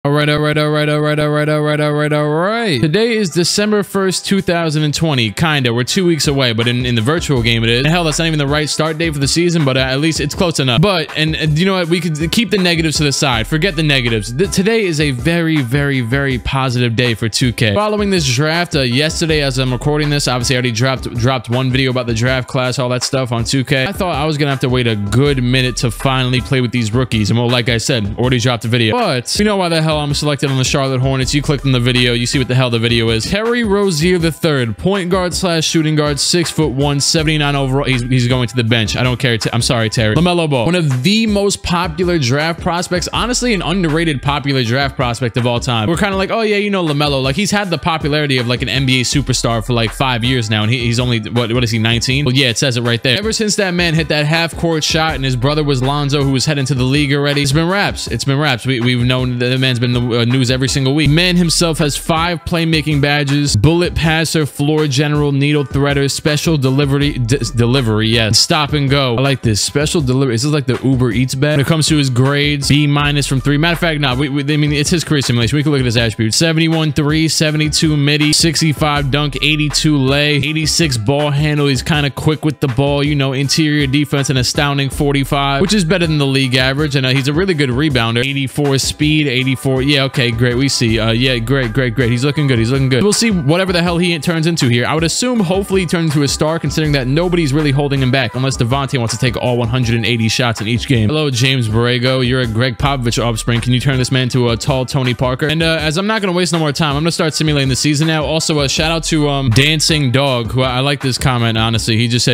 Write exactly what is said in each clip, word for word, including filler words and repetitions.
All right, all right, all right, all right, all right, all right, all right, all right. Today is December first, two thousand twenty. Kinda. We're two weeks away, but in, in the virtual game it is. And hell, that's not even the right start date for the season, but uh, at least it's close enough. But, and, and you know what? We could keep the negatives to the side. Forget the negatives. Th today is a very, very, very positive day for two K. Following this draft, uh, yesterday as I'm recording this, obviously I already dropped, dropped one video about the draft class, all that stuff on two K. I thought I was gonna have to wait a good minute to finally play with these rookies. And well, like I said, already dropped a video. But, you know why the hell I'm selected on the Charlotte Hornets. You clicked on the video, you see what the hell the video is. Terry Rozier the third, point guard slash shooting guard, six foot one, seventy-nine overall. He's, he's going to the bench. I don't care. I'm sorry, Terry. LaMelo Ball, one of the most popular draft prospects. Honestly, an underrated popular draft prospect of all time. We're kind of like, oh yeah, you know LaMelo. Like he's had the popularity of like an N B A superstar for like five years now, and he, he's only what? What is he? nineteen? Well, yeah, it says it right there. Ever since that man hit that half court shot, and his brother was Lonzo, who was heading to the league already. It's been raps. It's been raps. We, we've known that the man's been in the uh, news every single week. Man himself has five playmaking badges: bullet passer, floor general, needle threader, special delivery, delivery, yes, stop and go. I like this special delivery. Is this like the Uber Eats bag? When it comes to his grades, B minus from three. Matter of fact, no, we, we, I mean, it's his career simulation. We can look at his attributes: seventy-one three, seventy-two midi, sixty-five dunk, eighty-two lay, eighty-six ball handle. He's kind of quick with the ball, you know, interior defense, an astounding forty-five, which is better than the league average. And uh, he's a really good rebounder. eighty-four speed, eighty-four. Yeah, okay, great. We see. Uh, yeah, great, great, great. He's looking good. He's looking good. We'll see whatever the hell he turns into here. I would assume hopefully he turns into a star, considering that nobody's really holding him back unless Devontae wants to take all one hundred eighty shots in each game. Hello, James Borrego. You're a Greg Popovich offspring. Can you turn this man to a tall Tony Parker? And uh, as I'm not going to waste no more time, I'm going to start simulating the season now. Also, a shout out to um, Dancing Dog, who I, I like this comment, honestly. He just said,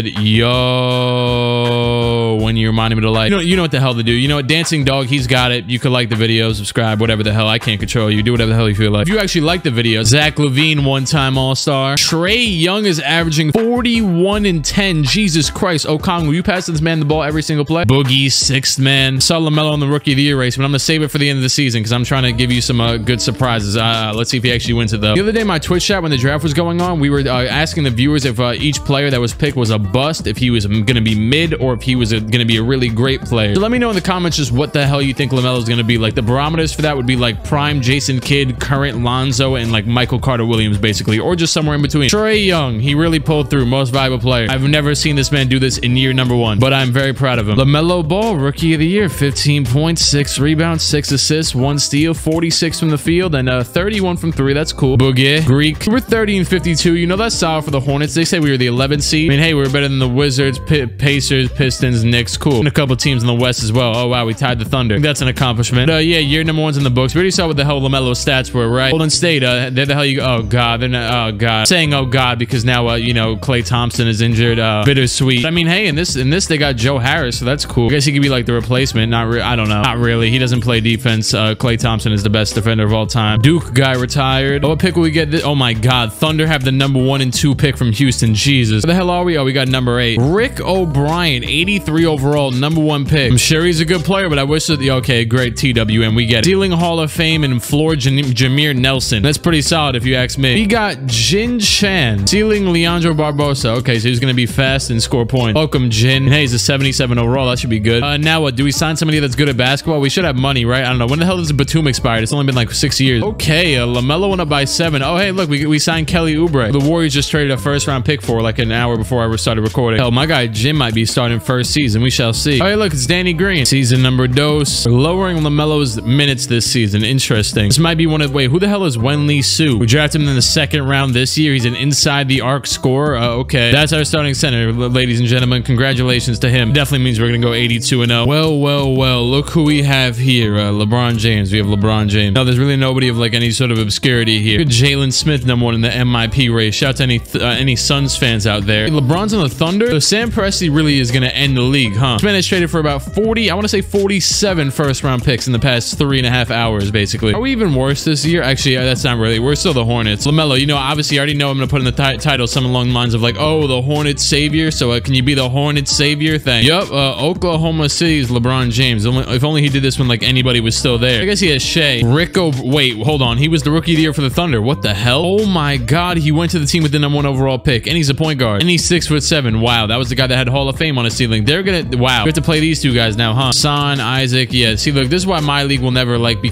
yo, when you reminded me to like. You know, you know what the hell to do. You know what? Dancing Dog, he's got it. You could like the video, subscribe, whatever the hell. I can't control you. Do whatever the hell you feel like. If you actually like the video, Zach LaVine, one-time all-star. Trey Young is averaging forty-one and ten. Jesus Christ. Okongwu, you pass this man the ball every single play. Boogie, sixth man. Saw LaMelo in the Rookie of the Year race, but I'm going to save it for the end of the season because I'm trying to give you some uh, good surprises. Uh, let's see if he actually wins it, though. The other day, my Twitch chat, when the draft was going on, we were uh, asking the viewers if uh, each player that was picked was a bust, if he was going to be mid, or if he was going to be a really great player. So let me know in the comments just what the hell you think LaMelo is going to be. Like, the barometers for that would be like prime Jason Kidd, current Lonzo, and like Michael Carter Williams, basically, or just somewhere in between. Trey Young, he really pulled through. Most valuable player. I've never seen this man do this in year number one, but I'm very proud of him. LaMelo Ball, Rookie of the Year, fifteen points, six rebounds, six assists, one steal, forty-six from the field, and uh, thirty-one from three. That's cool. Boogie, Greek, we're thirty and fifty-two. You know, that's solid for the Hornets. They say we were the eleventh seed. I mean, hey, we we're better than the Wizards, P Pacers, Pistons, Knicks. Cool. And a couple teams in the West as well. Oh, wow, we tied the Thunder. I think that's an accomplishment. Uh, yeah, year number one's in the books. We already saw what the hell LaMelo's stats were, right? Golden State, uh, they're the hell you go. Oh, God. They're not, oh, God. Saying, oh, God, because now, uh, you know, Klay Thompson is injured. Uh, bittersweet. I mean, hey, in this, in this, they got Joe Harris, so that's cool. I guess he could be like the replacement. Not really. I don't know. Not really. He doesn't play defense. Uh, Klay Thompson is the best defender of all time. Duke guy retired. Oh, what pick will we get? This? Oh, my God. Thunder have the number one and two pick from Houston. Jesus. Where the hell are we? Oh, we got number eight. Rick O'Brien, eighty-three overall, number one pick. I'm sure he's a good player, but I wish that, okay, great, T W M. We get it. Stealing Hall of Fame and floor Jameer Nelson. That's pretty solid if you ask me. We got Jin Chan. Stealing Leandro Barbosa. Okay, so he's going to be fast and score points. Welcome, Jin. And hey, he's a seventy-seven overall. That should be good. Uh, now what? Do we sign somebody that's good at basketball? We should have money, right? I don't know. When the hell does Batum expired? It's only been like six years. Okay, uh, LaMelo went up by seven. Oh, hey, look, we, we signed Kelly Oubre. The Warriors just traded a first round pick for like an hour before I started recording. Hell, my guy Jim might be starting first season. We shall see. Oh, hey, look, it's Danny Green. Season number dos. We're lowering LaMelo's minutes this season. Interesting. This might be one of, wait, who the hell is Wenli Su? We drafted him in the second round this year. He's an inside the arc scorer. Uh, okay. That's our starting center, ladies and gentlemen. Congratulations to him. Definitely means we're going to go eighty-two and oh. Well, well, well, look who we have here. Uh, LeBron James. We have LeBron James. No, there's really nobody of like any sort of obscurity here. Jalen Smith, number one in the M I P race. Shout out to any, uh, any Suns fans out there. LeBron's on the Thunder. So Sam Presti really is going to end the league, huh? This man has traded for about forty, I want to say forty-seven first round picks in the past three and a half hours, basically. Are we even worse this year? Actually, that's not really. We're still the Hornets. LaMelo, you know, obviously I already know I'm going to put in the title something along the lines of like, oh, the Hornets savior. So uh, can you be the Hornets savior thing? Yup. Uh, Oklahoma City's LeBron James. If only he did this when like anybody was still there. I guess he has Shea. Rick O. Wait, hold on. He was the Rookie of the Year for the Thunder. What the hell? Oh my God. He went to the team with the number one overall pick, and he's a point guard, and he's six foot seven. Wow. That was the guy that had Hall of Fame on his ceiling. They're gonna, wow. We have to play these two guys now, huh? Son, Isaac. Yeah. See, look, this is why my league will never like become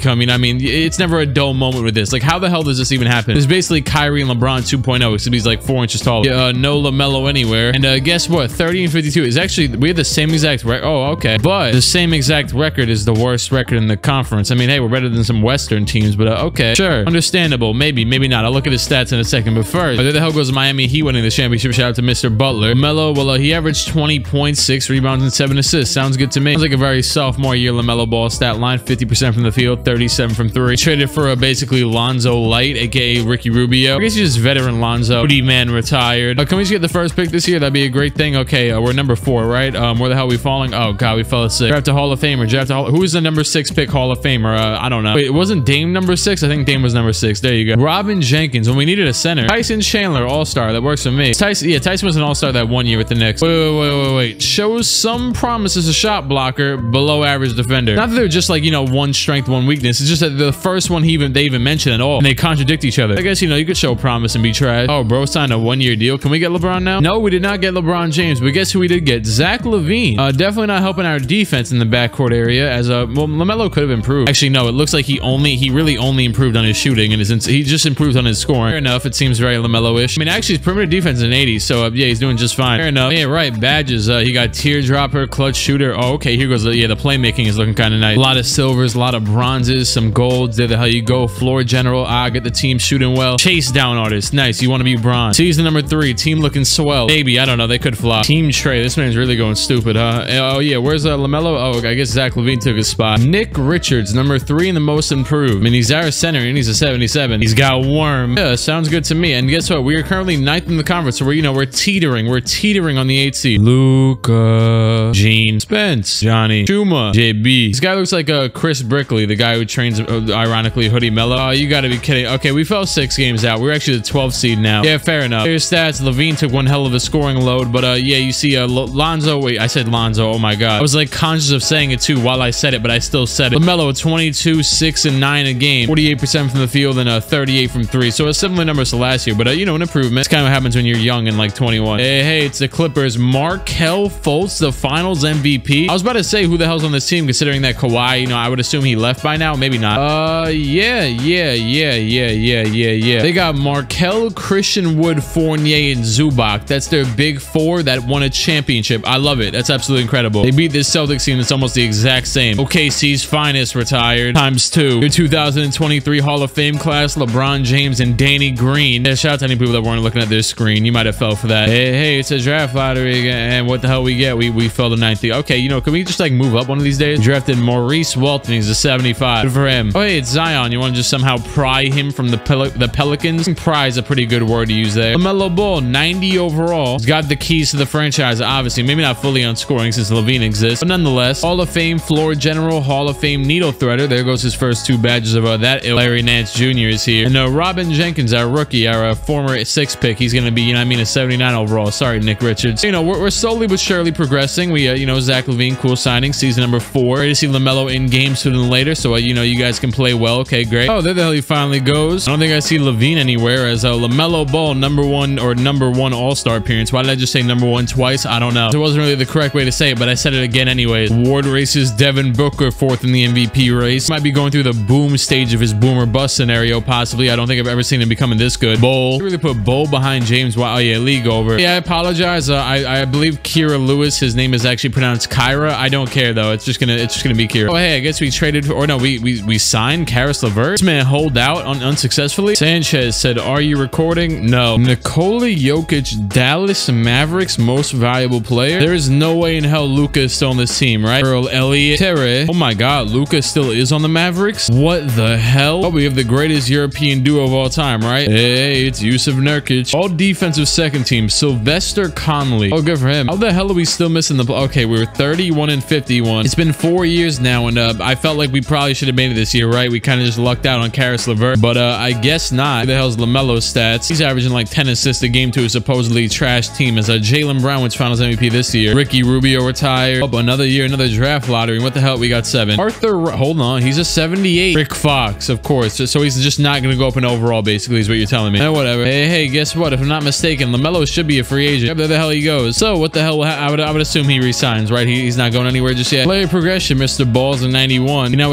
become, you know, I mean, it's never a dull moment with this. Like, how the hell does this even happen? It's basically Kyrie and LeBron two point oh, except he's like four inches taller. Yeah, uh, no LaMelo anywhere. And uh, guess what? thirty and fifty-two is actually, we have the same exact record. Oh, okay. But the same exact record is the worst record in the conference. I mean, hey, we're better than some Western teams, but uh, okay. Sure. Understandable. Maybe, maybe not. I'll look at his stats in a second. But first, where the hell goes Miami Heat winning the championship? Shout out to Mister Butler. LaMelo, well, uh, he averaged twenty point six rebounds and seven assists. Sounds good to me. Sounds like a very sophomore year LaMelo Ball stat line. fifty percent from the field, thirty-seven from three. Traded for uh, basically Lonzo Light, aka Ricky Rubio. I guess he's just veteran Lonzo. Woody man retired. Uh, can we just get the first pick this year? That'd be a great thing. Okay, uh, we're number four, right? Um, where the hell are we falling? Oh god, we fell at six. Draft a Hall of Famer. Draft a Hall. Who is the number six pick Hall of Famer? Uh, I don't know. Wait, it wasn't Dame number six? I think Dame was number six. There you go. Robin Jenkins. When we needed a center. Tyson Chandler, All-Star. That works for me. Tyson, yeah, Tyson was an All-Star that one year with the Knicks. Wait, wait, wait, wait, wait. Shows some promise as a shot blocker, below average defender. Not that they're just like, you know, one strength, one weakness. It's just that the first one he even they even mention at all, and they contradict each other. I guess, you know, you could show promise and be trash. Oh, bro signed a one-year deal. Can we get LeBron now? No, we did not get LeBron James, but guess who we did get? Zach LaVine. Uh, definitely not helping our defense in the backcourt area, as uh, well, LaMelo could have improved. Actually, no, it looks like he only, he really only improved on his shooting, and his he just improved on his scoring. Fair enough. It seems very LaMelo-ish. I mean, actually, his perimeter defense is an eighty, so uh, yeah, he's doing just fine. Fair enough. Yeah, right. Badges. Uh, he got teardropper, clutch shooter. Oh, okay. Here goes. The, yeah, the playmaking is looking kind of nice. A lot of silvers, a lot of bronzes, some golds. There the hell you go. Floor general. Ah, get the team shooting well. Chase down artist. Nice. You want to be bronze. Season number three. Team looking swell. Maybe. I don't know. They could flop. Team Trey. This man's really going stupid, huh? Oh, yeah. Where's uh, LaMelo? Oh, I guess Zach LaVine took his spot. Nick Richards, number three in the most improved. I mean, he's our center and he's a seventy-seven. He's got worm. Yeah, sounds good to me. And guess what? We are currently ninth in the conference. So we're, you know, we're teetering. We're teetering on the eighth seed. Luka, Gene, Spence, Johnny, Chuma, J B. This guy looks like uh, Chris Brickley, the guy who trains, uh, ironically, Hoodie Mello. Oh, you gotta be kidding. Okay, we fell six games out. We're actually the twelfth seed now. Yeah, fair enough. Here's stats. LaVine took one hell of a scoring load, but uh, yeah, you see uh, Lonzo. Wait, I said Lonzo. Oh my god. I was like conscious of saying it too while I said it, but I still said it. LaMelo, twenty-two, six, and nine a game. forty-eight percent from the field and uh, thirty-eight from three. So a similar numbers to last year, but uh, you know, an improvement. It's kind of what happens when you're young and like twenty-one. Hey, hey, it's the Clippers. Markelle Fultz, the finals M V P. I was about to say who the hell's on this team, considering that Kawhi, you know, I would assume he left by now. Maybe not. Uh, yeah, yeah, yeah, yeah, yeah, yeah, yeah. They got Markelle, Christian Wood, Fournier, and Zubac. That's their big four that won a championship. I love it. That's absolutely incredible. They beat this Celtics team that's almost the exact same. O K C's finest retired times two. Your two thousand twenty-three Hall of Fame class, LeBron James and Danny Green. Yeah, shout out to any people that weren't looking at their screen. You might have fell for that. Hey, hey, it's a draft lottery again. And what the hell we get? We we fell to ninth. Okay, you know, can we just like move up one of these days? Drafted Maurice Walton. He's a seventy-five. Good for him. Oh, hey, it's Zion. You want to just somehow pry him from the Pel the Pelicans? Pry is a pretty good word to use there. LaMelo Ball, ninety overall. He's got the keys to the franchise, obviously. Maybe not fully on scoring since LaVine exists, but nonetheless, Hall of Fame floor general, Hall of Fame needle threader. There goes his first two badges of uh, that. Larry Nance Junior is here. And uh, Robin Jenkins, our rookie, our uh, former six pick. He's going to be, you know, I mean, a seventy-nine overall. Sorry, Nick Richards. You know, we're, we're slowly but surely progressing. We, uh, you know, Zach LaVine, cool signing, season number four. Ready to see LaMelo in game sooner than later. So, uh, you know, you guys can play well. Okay, great. Oh, there the hell he finally goes. I don't think I see LaVine anywhere as uh, LaMelo Ball, number one or number one all-star appearance. Why did I just say number one twice? I don't know. It wasn't really the correct way to say it, but I said it again anyway. Award races, Devin Booker, fourth in the M V P race. Might be going through the boom stage of his boom or bust scenario, possibly. I don't think I've ever seen him becoming this good. Bull. Really put Bull behind James. Wow, oh, yeah, league over. Yeah, I apologize. Uh, I, I believe Kira Lewis, his name is actually pronounced Kyra. I don't care, though. It's just gonna it's just gonna be Kira. Oh, hey, I guess we traded, for, or no, we we, we signed Karis LeVert. This man hold out un unsuccessfully. Sanchez said, are you recording? No. Nikola Jokic, Dallas Mavericks most valuable player. There is no way in hell Luka is still on this team, right? Earl Elliott, Terre. Oh my god, Luka still is on the Mavericks? What the hell? Oh, we have the greatest European duo of all time, right? Hey, it's Yusuf Nurkic. All defensive second team, Sylvester Conley. Oh, good for him. How the hell are we still missing the... Okay, we were thirty-one and fifty-one. It's been four years now, and uh, I felt like we probably should have made it this year, right? We kind of just lucked out on Karis LeVert, but uh, I guess not. Who the hell's LaMelo's stats? He's averaging like ten assists a game to a supposedly trash team. As uh, Jaylen Brown wins finals M V P this year. Ricky Rubio retired. Oh, another year, another draft lottery. What the hell? We got seven. Arthur, hold on. He's a seventy-eight. Rick Fox, of course. So, so he's just not going to go up in overall, basically, is what you're telling me. Eh, whatever. Hey, hey, guess what? If I'm not mistaken, LaMelo should be a free agent. Yep, there the hell he goes. So what the hell? I would, I would assume he resigns, right? He, he's not going anywhere just yet. Player progression, Mister Balls in ninety-one. You know, as close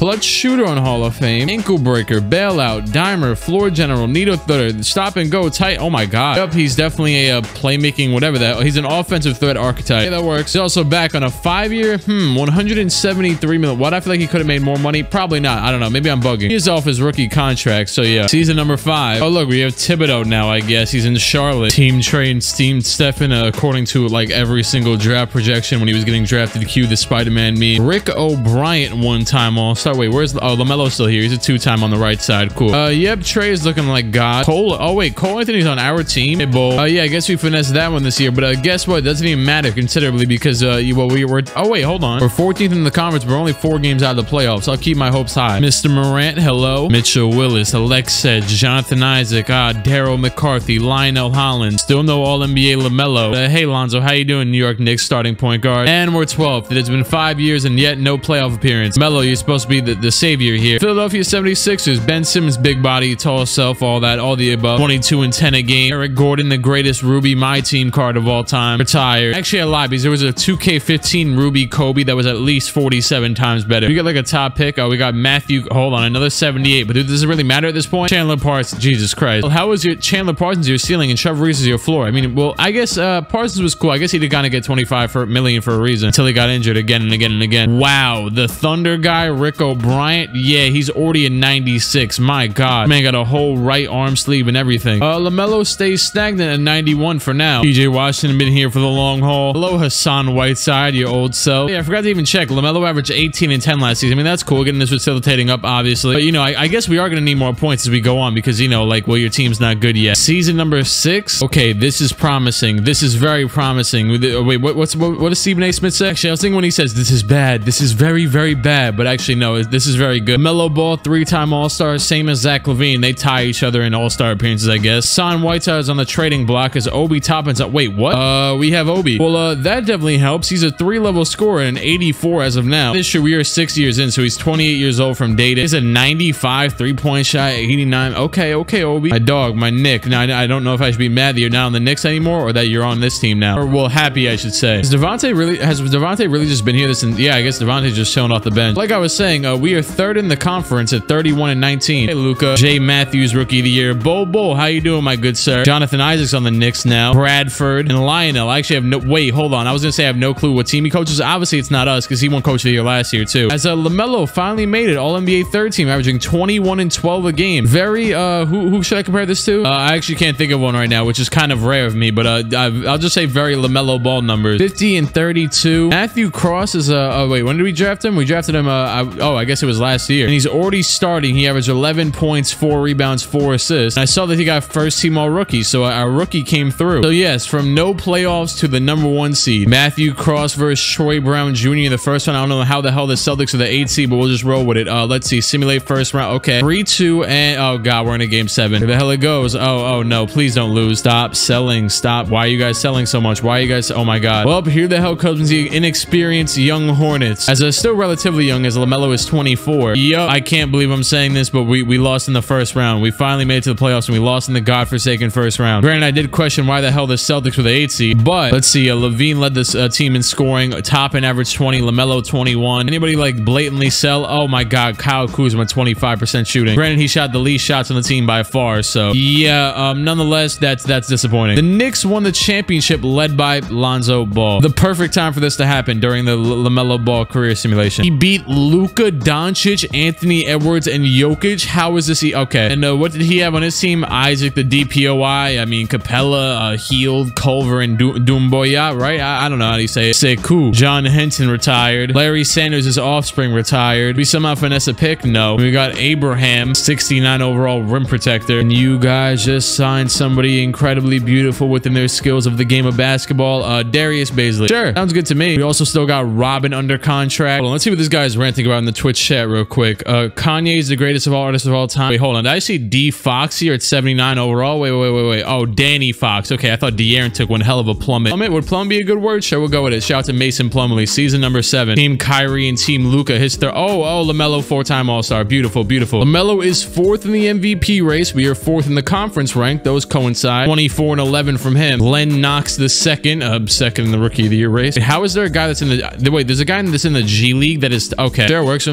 Clutch shooter on Hall of Fame. Ankle breaker, bailout, dimer, floor general, needle threader, stop and go, tight. Oh my god. Yep, he's definitely a uh, playmaking, whatever that. He's an offensive threat archetype. Yeah, that works. He's also back on a five-year, hmm, one hundred seventy-three million. What? I feel like he could have made more money. Probably not. I don't know. Maybe I'm bugging. He's off his rookie contract. So yeah, season number five. Oh look, we have Thibodeau now. I guess he's in Charlotte. Team trained Steam Stephen, uh, according to like every single draft projection when he was getting drafted. Cue the Spider-Man meme. Rick O'Brien, one-time All-Star. Wait, where's oh LaMelo's still here? He's a two-time on the right side. Cool. Uh, yep. Trey is looking like God. Cole. Oh wait, Cole Anthony's on our team. Hey, Bull. Uh, yeah, I guess we finessed that one this year. But uh, guess what? It doesn't even matter considerably because uh, you, well, we were. Oh wait, hold on. We're fourteenth in the conference. We're only four games out of the playoffs. I'll keep my hopes high. Mister Morant, hello. Mitchell Willis, Alexej, Jonathan Isaac, ah, Daryl McCarthy, Lionel Hollins. Still no All N B A LaMelo. Uh, hey Lonzo, how you doing? New York Knicks starting point guard. And we're twelfth. It has been five years and yet no playoff appearance. Melo, you're supposed to be the, the savior here. Philadelphia seventy-sixers. Ben Simmons, big body, tall self, all that, all the above. twenty-two and ten a game. Eric Gordon, the greatest Ruby my team card of all time. Retired. Actually, I lied because there was a two K fifteen Ruby Kobe that was at least forty-seven times better. We got like a top pick. Oh, we got Matthew. Hold on, another seventy-eight. But does it really matter at this point? Chandler Parsons. Jesus Christ. Well, how was your Chandler Parsons your ceiling and Trevor Reese is your floor? I mean, well, I guess uh, Parsons was cool. I guess he did kind of get twenty-five for million for a reason until he got injured again and again and again. Wow, the Thunder guy, Rick O'Brien. Yeah, he's already a ninety-six. My God, man got a whole right arm sleeve and everything. Uh, LaMelo stays stagnant at ninety-one for now. P J Washington been here for the long haul. Hello, Hassan Whiteside, your old self. Yeah, I forgot to even check. LaMelo averaged eighteen and ten last season. I mean, that's cool. Getting this facilitating up, obviously. But you know, I, I guess we are going to need more points as we go on because you know, like, well, your team's not good yet. Season number six. Okay, this is promising. This is very promising. Wait, what, what's what, what does Stephen A. Smith say? Actually, I was thinking when he says this is bad. This is very, very bad. But actually, no, this is very good. Melo Ball, three-time All-Star, same as Zach LaVine. They tie each other in All-Star appearances, I guess. Son Whiteside is on the trading block as Obi Toppin's up. Wait, what? Uh, we have Obi. Well, uh, that definitely helps. He's a three-level scorer and eighty-four as of now. This year, we are six years in, so he's twenty-eight years old from data. He's a ninety-five three-point shot, eighty-nine. Okay, okay, Obi. My dog, my Nick. Now, I don't know if I should be mad that you're not on the Knicks anymore or that you're on this team now. Or, well, happy, I should say. Has Devontae really, has Devontae really just been here this, and yeah, I guess Devontae's just chilling off the bench. Like I was saying, uh, we are third in the conference at thirty-one and nineteen. Hey, Luca. Jay Matthews, rookie of the year. Bo Bo, how you doing, my good sir? Jonathan Isaac's on the Knicks now. Bradford and Lionel. I actually have no, wait, hold on. I was gonna say I have no clue what team he coaches. Obviously, it's not us because he won coach of the year last year too. As uh, LaMelo finally made it, All N B A third team, averaging twenty-one and twelve a game. Very, uh, who, who should I compare this to? Uh, I actually can't think of one right now, which is kind of rare of me, but uh, I'll just say very LaMelo Ball numbers. fifty and thirty-two. Matthew Cross is, uh, oh wait, when did we draft him? We drafted him, uh, I, oh, I guess it was last year. And he's already starting. He averaged eleven points, four rebounds, four assists. And I saw that he got first team all rookie, so our rookie came through. So yes, from no playoffs to the number one seed. Matthew Cross versus Troy Brown Junior The first one. I don't know how the hell the Celtics are the eight seed, but we'll just roll with it. Uh, let's see. Simulate first round. Okay. three two and oh god, we're in a game seven. Where the hell it goes? Oh, oh no, please don't lose. Stop selling. Stop. Why are you guys selling so much? Why are you guys? Oh my god. Well, here the hell comes the inexperienced young Hornets. As a still relatively young, as LaMelo is twenty-four. Yup, I can't believe I'm saying this, but we, we lost in the first round. We finally made it to the playoffs and we lost in the godforsaken first round. Granted, I did question why the hell the Celtics were the eight seed, but let's see. Uh, LaVine led this uh, team in scoring. Top and average twenty. LaMelo twenty-one. Anybody like blatantly sell? Oh my god, Kyle Kuzma twenty-five percent shooting. Granted, he shot the least shots on the team by far, so yeah, um, nonetheless, that's that's disappointing. The Knicks won the championship led by Lonzo Ball. The perfect time for this to happen during the LaMelo Ball career simulation. He beat Luka Doncic, Anthony Edwards, and Jokic. How is this? He okay. And uh, what did he have on his team? Isaac, the D P O I. I mean, Capella, uh, Healed, Culver, and du Dumboya, right? I, I don't know how do you say it. Sekou. John Henson retired. Larry Sanders' his offspring retired. We somehow finesse a pick? No. We got Abraham, sixty-nine overall rim protector. And you guys just signed somebody incredibly beautiful within their skills of the game of basketball. Uh, Darius Bazley. Sure. Sounds good to me. We also still got Robin under contract. Hold on, let's see what this guy's ranting about in the Twitch chat real quick. Uh, Kanye is the greatest of all artists of all time. Wait, hold on. Did I see D Fox here at seventy-nine overall? Wait, wait, wait, wait. Oh, Danny Fox. Okay, I thought De'Aaron took one hell of a plummet. Plummet? Would plummet be a good word? Sure, we'll go with it. Shout out to Mason Plumlee. Season number seven. Team Kyrie and Team Luca. His third. Oh, oh, LaMelo, four-time All-Star. Beautiful, beautiful. LaMelo is fourth in the M V P race. We are fourth in the conference rank. Those coincide. twenty-four and eleven from him. Glenn Knox the second. Uh, second in the Rookie of the Year race. How is there a guy that's in the... Wait, there's a guy that's in the G League that is... Okay, sure, works for me.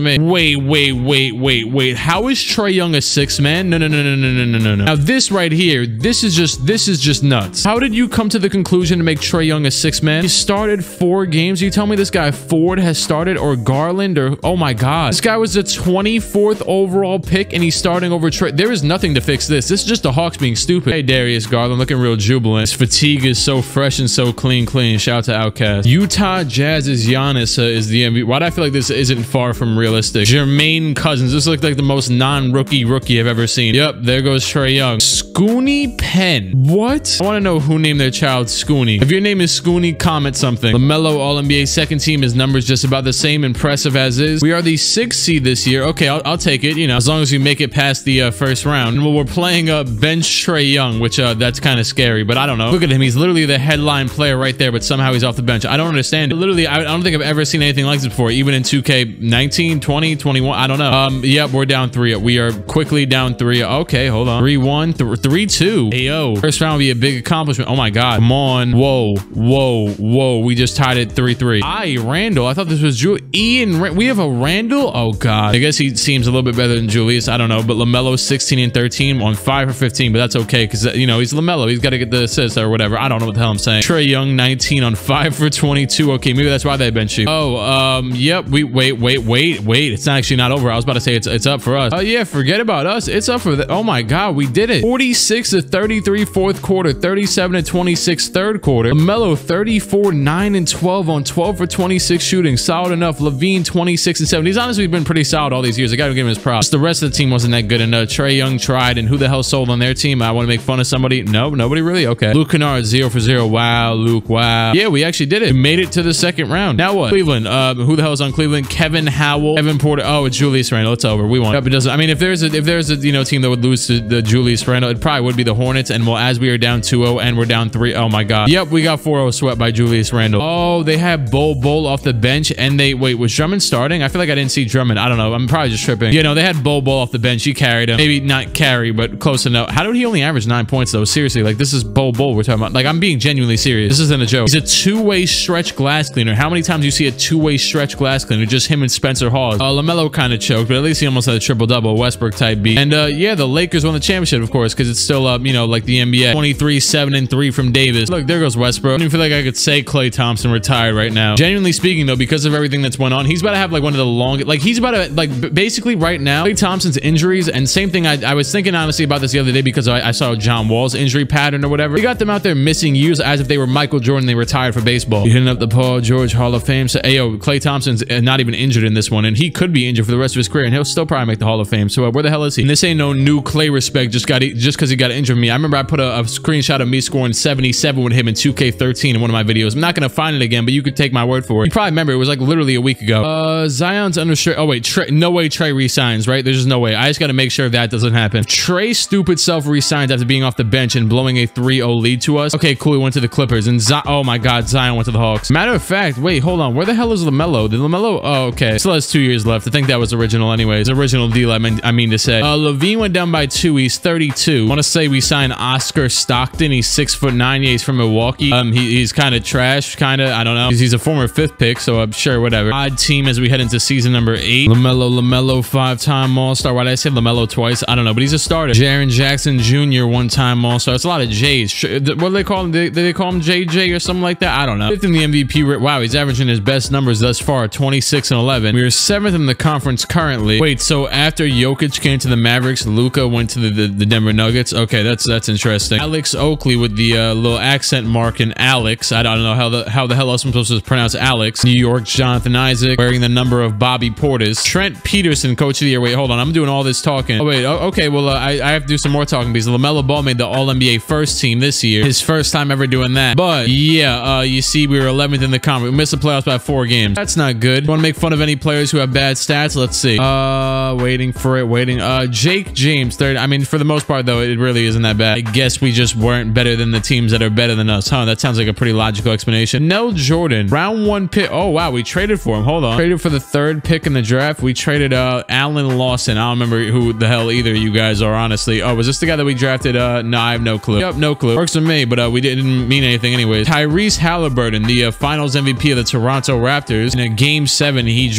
me. Wait, wait, wait, wait, wait. How is Trae Young a six man? No, no, no, no, no, no, no, no, no. Now this right here, this is just, this is just nuts. How did you come to the conclusion to make Trae Young a six man? He started four games. You tell me this guy Ford has started, or Garland, or oh my God, this guy was the twenty-fourth overall pick and he's starting over Trae. There is nothing to fix this. This is just the Hawks being stupid. Hey, Darius Garland looking real jubilant. His fatigue is so fresh and so clean, clean. Shout out to Outkast. Utah Jazz's Giannis uh, is the M V P. Why do I feel like this isn't far from realistic? Jermaine Cousins. This looked like the most non-rookie rookie I've ever seen. Yep, there goes Trae Young. Scooney Penn. What? I want to know who named their child Scooney. If your name is Scooney, comment something. LaMelo All N B A second team. His numbers just about the same. Impressive as is. We are the sixth seed this year. Okay, I'll, I'll take it. You know, as long as we make it past the uh, first round. And we're playing a uh, bench Trae Young, which uh, that's kind of scary, but I don't know. Look at him. He's literally the headline player right there, but somehow he's off the bench. I don't understand it. Literally, I, I don't think I've ever seen anything like this before, even in two K nineteen, twenty, twenty-one. I don't know. Um, yep, we're down three. We are quickly down three. Okay, hold on. three one, three two. Hey, yo. First round would be a big accomplishment. Oh my God. Come on. Whoa, whoa, whoa. We just tied it three three. I, Randall. I thought this was Julius. Ian, Ra we have a Randall? Oh God. I guess he seems a little bit better than Julius. I don't know, but LaMelo sixteen and thirteen on five for fifteen, but that's okay because, you know, he's LaMelo. He's got to get the assist or whatever. I don't know what the hell I'm saying. Trae Young nineteen on five for twenty-two. Okay, maybe that's why they bench you. Oh, um, yep. We wait, wait, wait, wait. It's not actually not over. I was about to say it's it's up for us. Oh yeah, forget about us. It's up for the. Oh my God, we did it. forty-six to thirty-three fourth quarter, thirty-seven to twenty-six third quarter. LaMelo thirty-four, nine and twelve on twelve for twenty-six shooting. Solid enough. Levine twenty-six and seven. He's honestly been pretty solid all these years. I gotta give him his props. Just the rest of the team wasn't that good. And uh, Trae Young tried. And who the hell sold on their team? I want to make fun of somebody. No, nobody really. Okay. Luke Kennard zero for zero. Wow, Luke. Wow. Yeah, we actually did it. We made it to the second round. Now what? Cleveland. Uh, who the hell is on Cleveland? Kevin Howell, Evan Porter. Oh, it's Julius Randle. It's over. We won. Yep, it doesn't. I mean, if there's a if there's a you know team that would lose to the Julius Randle, it probably would be the Hornets. And well, as we are down two oh and we're down three. Oh my God. Yep, we got four oh swept by Julius Randle. Oh, they had Bol Bol off the bench, and they wait. Was Drummond starting? I feel like I didn't see Drummond. I don't know. I'm probably just tripping. You know, they had Bol Bol off the bench. He carried him. Maybe not carry, but close enough. How did he only average nine points though? Seriously, like this is Bol Bol we're talking about. Like I'm being genuinely serious. This isn't a joke. He's a two-way stretch glass cleaner. How many times do you see a two-way stretch glass cleaner? Just him and Spencer Hawes. Uh, LaMelo kind of choked, but at least he almost had a triple-double, Westbrook type beat. And uh, yeah, the Lakers won the championship, of course, because it's still up, uh, you know, like the N B A. twenty-three, seven, and three from Davis. Look, there goes Westbrook. I don't even feel like I could say Klay Thompson retired right now. Genuinely speaking, though, because of everything that's went on, he's about to have like one of the longest, like he's about to, like basically right now, Klay Thompson's injuries, and same thing, I, I was thinking honestly about this the other day because I, I saw John Wall's injury pattern or whatever. He got them out there missing years as if they were Michael Jordan. They retired for baseball. You hitting up the Paul George Hall of Fame. So, hey, yo, Klay Thompson's not even injured in this one, and he could be injured for the rest of his career, and he'll still probably make the Hall of Fame. So uh, where the hell is he? And this ain't no new Klay respect just got just because he got injured. Me, I remember I put a, a screenshot of me scoring seventy-seven with him in two K thirteen in one of my videos. I'm not gonna find it again, but you could take my word for it. You probably remember it was like literally a week ago. Uh, Zion's undershirt. Oh wait, Trae, no way Trae resigns, right? There's just no way. I just got to make sure that doesn't happen. Trae stupid self resigns after being off the bench and blowing a three oh lead to us. Okay, cool. He went to the Clippers, and Z oh my God, Zion went to the Hawks. Matter of fact, wait, hold on. Where the hell is LaMelo? Did LaMelo? Oh, okay. Still has two years left. I think that was original, anyways. Original deal. I mean, I mean to say. Uh, Levine went down by two. He's thirty-two. I want to say we signed Oscar Stockton. He's six foot nine. Yeah, he's from Milwaukee. Um, he, he's kind of trash, kind of. I don't know. He's, he's a former fifth pick, so I'm sure whatever. Odd team as we head into season number eight. LaMelo, LaMelo, five-time All-Star. Why did I say LaMelo twice? I don't know, but he's a starter. Jaren Jackson Junior, one-time All-Star. It's a lot of J's. What do they call him? Did they call him J J or something like that? I don't know. Fifth in the M V P. Wow, he's averaging his best numbers thus far, twenty-six and eleven. We are seventh in the conference currently. Wait, so after Jokic came to the Mavericks, Luka went to the, the, the Denver Nuggets? Okay, that's that's interesting. Alex Oakley with the uh, little accent mark in Alex. I don't know how the how the hell else I'm supposed to pronounce Alex. New York, Jonathan Isaac, wearing the number of Bobby Portis. Trent Peterson, coach of the year. Wait, hold on. I'm doing all this talking. Oh, wait. Oh, okay, well, uh, I, I have to do some more talking because LaMelo Ball made the All N B A first team this year. His first time ever doing that. But, yeah, uh, you see, we were eleventh in the conference. We missed the playoffs by four games. That's not good. Want to make fun of any players who have bad stats? Let's see. Uh, waiting for it, waiting. Uh, Jake James, third. I mean, for the most part, though, it really isn't that bad. I guess we just weren't better than the teams that are better than us. Huh, that sounds like a pretty logical explanation. Nell Jordan, round one pick. Oh, wow, we traded for him. Hold on. Traded for the third pick in the draft. We traded uh, Allen Lawson. I don't remember who the hell either of you guys are, honestly. Oh, was this the guy that we drafted? Uh, no, I have no clue. Yep, no clue. Works for me, but uh, we didn't mean anything anyways. Tyrese Halliburton, the uh, finals M V P of the Toronto Raptors. In a game seven, he dropped uh,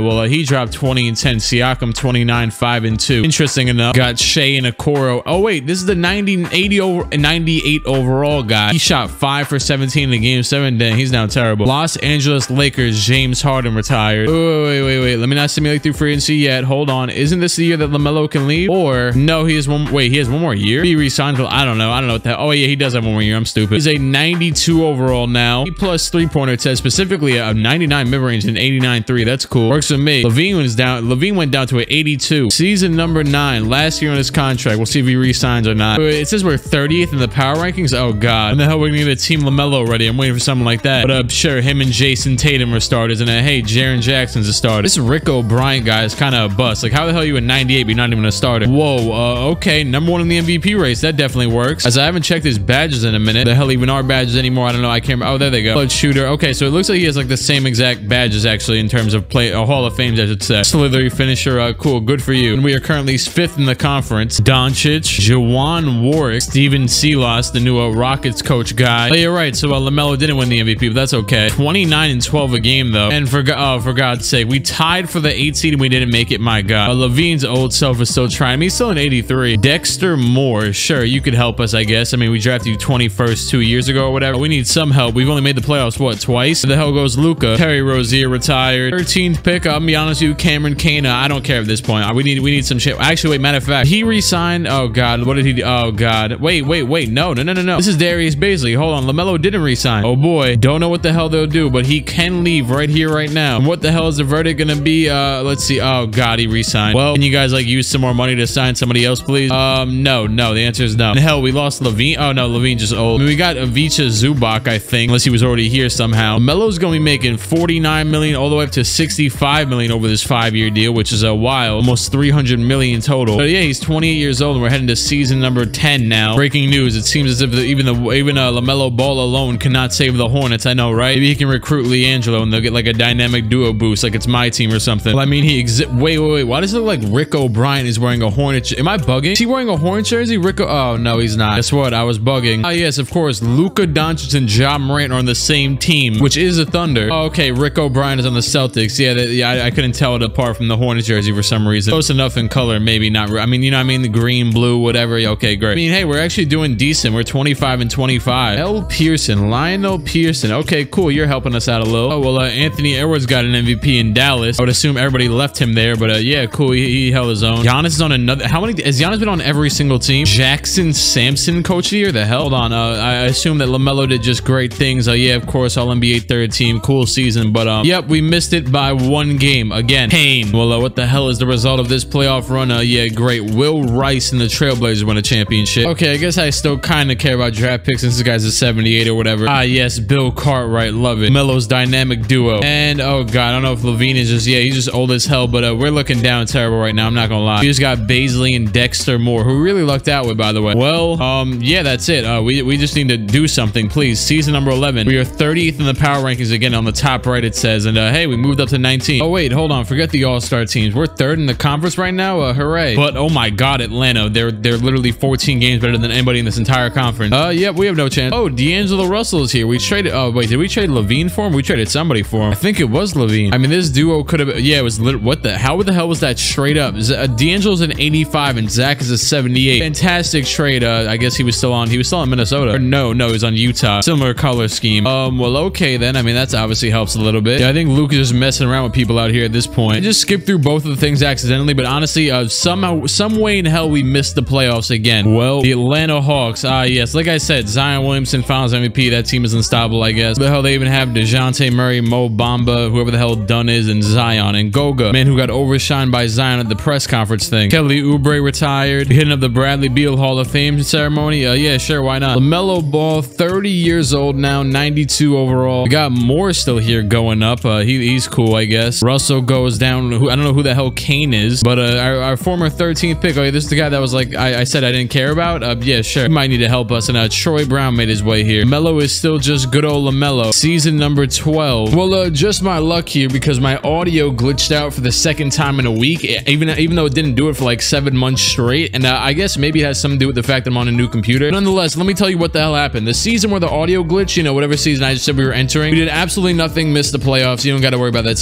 well, uh, he dropped twenty and ten. Siakam twenty-nine, five and two. Interesting enough, got Shea and Okoro. Oh wait, this is the ninety, eighty over, ninety-eight overall guy. He shot five for seventeen in the game seven. Dang, he's now terrible. Los Angeles Lakers, James Harden retired. Wait, wait, wait, wait, wait. Let me not simulate through free agency yet. Hold on. Isn't this the year that LaMelo can leave? Or no, he has one. Wait, he has one more year. He resigned. I don't know. I don't know what that. Oh yeah, he does have one more year. I'm stupid. He's a ninety-two overall now. He plus three pointer test, specifically a ninety-nine mid range and eighty-nine three. That's cool. Works with me. Levine was down. Levine went down to an eighty-two. Season number nine. Last year on his contract. We'll see if he resigns or not. It says we're thirtieth in the power rankings. Oh god. When the hell we're gonna get a team LaMelo ready? I'm waiting for something like that. But uh, sure, him and Jason Tatum are starters, and uh, hey, Jaren Jackson's a starter. This Rick O'Brien guy is kind of a bust. Like, how the hell are you at ninety-eight, but you're not even a starter? Whoa. Uh, okay, number one in the M V P race. That definitely works. As I haven't checked his badges in a minute. The hell even are badges anymore? I don't know. I can't remember. Oh, there they go. Blood shooter. Okay, so it looks like he has like the same exact badges actually in terms of play, a Hall of Fame, I should say. Slithery finisher. Uh, cool. Good for you. And we are currently fifth in the conference. Doncic, Juwan Warwick, Steven Silas, the new uh, Rockets coach guy. Oh, you're right. So uh, LaMelo didn't win the M V P, but that's okay. twenty-nine and twelve a game though. And for oh, for God's sake, we tied for the eight seed and we didn't make it. My God. Uh, Levine's old self is still trying. I mean, he's still an eighty-three. Dexter Moore. Sure, you could help us, I guess. I mean, we drafted you twenty-first two years ago or whatever. We need some help. We've only made the playoffs, what, twice? Where the hell goes Luca? Terry Rozier retired. thirteenth pick. I'll be honest with you, Cameron Kane. I don't care at this point. We need we need some shit. Actually, wait, matter of fact, he resigned. Oh God, what did he do? Oh God. Wait, wait, wait. No, no, no, no, no. This is Darius Baisley. Hold on. LaMelo didn't resign. Oh boy. Don't know what the hell they'll do, but he can leave right here, right now. And what the hell is the verdict gonna be? Uh, let's see. Oh God, he resigned. Well, can you guys like use some more money to sign somebody else, please? Um, no, no. The answer is no. And hell, we lost Levine. Oh no, Levine just old. I mean, we got Ivica Zubac, I think, unless he was already here somehow. Melo's gonna be making forty-nine million all the way up to sixty-five million over this five-year deal, which is a while, almost three hundred million total. But yeah, he's twenty-eight years old, and we're heading to season number ten now. Breaking news: it seems as if the, even the even uh, LaMelo Ball alone cannot save the Hornets. I know, right? Maybe he can recruit LiAngelo, and they'll get like a dynamic duo boost, like it's my team or something. Well, I mean, he exi- wait, wait, wait. Why does it look like Rick O'Brien is wearing a Hornet? Am I bugging? Is he wearing a Hornet jersey? Rick? O oh no, he's not. Guess what? I was bugging. Ah, yes, of course. Luka Doncic and Ja Morant are on the same team, which is the Thunder. Oh, okay, Rick O'Brien is on the Celtics. Yeah, that, yeah, I, I couldn't tell it apart from the Hornets jersey for some reason. Close enough in color, maybe not. I mean, you know what I mean? The green, blue, whatever. Okay, great. I mean, hey, we're actually doing decent. We're twenty-five and twenty-five. L. Pearson, Lionel Pearson. Okay, cool. You're helping us out a little. Oh, well, uh, Anthony Edwards got an M V P in Dallas. I would assume everybody left him there, but uh, yeah, cool. He, he held his own. Giannis is on another. How many? Has Giannis been on every single team? Jackson Sampson, coach of the year? The hell? Hold on. Uh, I assume that LaMelo did just great things. Uh, yeah, of course, All N B A third team. Cool season, but um, yep, we missed it by one game again. Pain. Well, uh, what the hell is the result of this playoff run? Uh, yeah, great. Will Rice and the Trailblazers win a championship. Okay, I guess I still kind of care about draft picks since this guy's a seventy-eight or whatever. Ah, yes, Bill Cartwright. Love it. Melo's dynamic duo. And oh god, I don't know if Levine is just, yeah, he's just old as hell, but uh, we're looking down terrible right now. I'm not gonna lie. We just got Baisley and Dexter Moore, who we really lucked out with, by the way. Well, um, yeah, that's it. Uh, we, we just need to do something, please. Season number eleven. We are thirtieth in the power rankings again on the top right, it says. And uh, hey, we moved up to nineteen. Oh, wait, hold on. Forget the all-star teams. We're third in the conference right now. Uh, hooray. But oh my god, Atlanta. They're they're literally fourteen games better than anybody in this entire conference. Uh, yep, we have no chance. Oh, D'Angelo Russell is here. We traded. Oh, wait, did we trade Levine for him? We traded somebody for him. I think it was Levine. I mean, this duo could have. Yeah, it was. Lit what the? How the hell was that straight up? Uh, D'Angelo's an eighty-five and Zach is a seventy-eight. Fantastic trade. Uh, I guess he was still on. He was still in Minnesota. Or no, no, he was on Utah. Similar color scheme. Um, well, okay then. I mean, that's obviously helps a little bit. Yeah, I think Luke is just messing around with people out here at this point. I just skipped through both of the things accidentally, but honestly, uh, somehow, some way in hell, we missed the playoffs again. Well, the Atlanta Hawks. Ah, uh, yes, like I said, Zion Williamson Finals M V P. That team is unstoppable, I guess. What the hell, they even have DeJounte Murray, Mo Bamba, whoever the hell Dunn is, and Zion and Goga, man, who got overshined by Zion at the press conference thing. Kelly Oubre retired. Hitting up the Bradley Beal Hall of Fame ceremony. Uh, yeah, sure, why not? LaMelo Ball, thirty years old now, ninety-two overall. We got Moore still here going up. Uh, he, he's cool, I guess. Russell goes down. Who, I don't know who the hell Kane is, but uh, our, our former thirteenth pick. Oh, yeah, this is the guy that was like, I, I said I didn't care about. Uh, yeah, sure. He might need to help us. And uh, Troy Brown made his way here. Melo is still just good old LaMelo. Season number twelve. Well, uh, just my luck here because my audio glitched out for the second time in a week, even even though it didn't do it for like seven months straight. And uh, I guess maybe it has something to do with the fact that I'm on a new computer. Nonetheless, let me tell you what the hell happened. The season where the audio glitch, you know, whatever season I just said we were entering, we did absolutely nothing, missed the playoffs. You don't got to worry about that season. That season